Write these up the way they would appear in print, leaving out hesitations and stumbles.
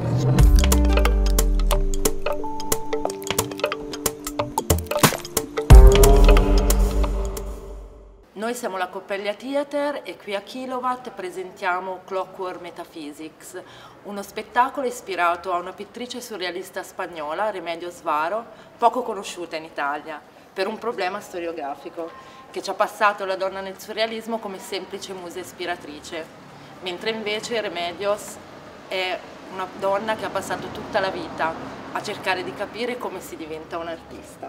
Noi siamo la Coppelia Theater e qui a Kilowatt presentiamo Clockwork Metaphysics, uno spettacolo ispirato a una pittrice surrealista spagnola, Remedios Varo, poco conosciuta in Italia, per un problema storiografico, che ci ha passato la donna nel surrealismo come semplice musa ispiratrice, mentre invece Remedios è una donna che ha passato tutta la vita a cercare di capire come si diventa un artista.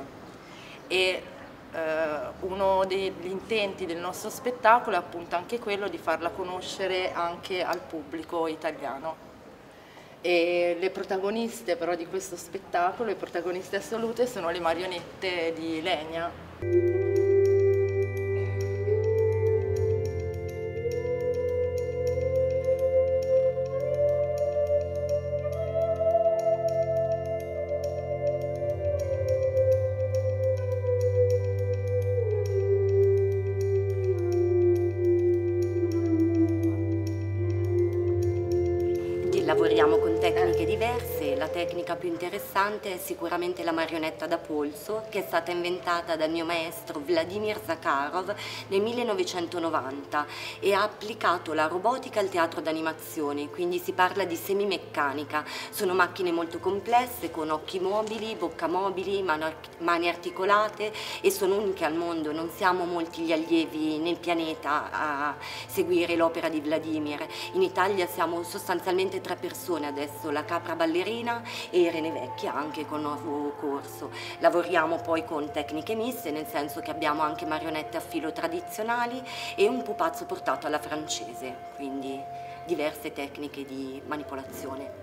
Uno degli intenti del nostro spettacolo è appunto anche quello di farla conoscere anche al pubblico italiano. E le protagoniste però di questo spettacolo, le protagoniste assolute, sono le marionette di Legna. Lavoriamo con tecniche diverse, la tecnica più interessante è sicuramente la marionetta da polso, che è stata inventata dal mio maestro Vladimir Zakharov nel 1990 e ha applicato la robotica al teatro d'animazione, quindi si parla di semimeccanica. Sono macchine molto complesse con occhi mobili, bocca mobili, mani articolate e sono uniche al mondo, non siamo molti gli allievi nel pianeta a seguire l'opera di Vladimir. In Italia siamo sostanzialmente 3 persone adesso, la capra ballerina e Irene Vecchia anche con nuovo corso. Lavoriamo poi con tecniche miste, nel senso che abbiamo anche marionette a filo tradizionali e un pupazzo portato alla francese, quindi diverse tecniche di manipolazione.